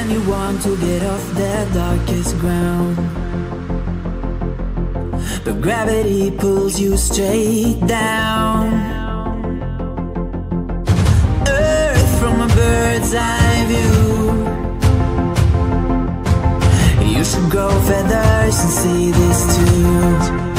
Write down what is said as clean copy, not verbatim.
and you want to get off that darkest ground, but gravity pulls you straight down. Earth from a bird's eye view. You should grow feathers and see this too.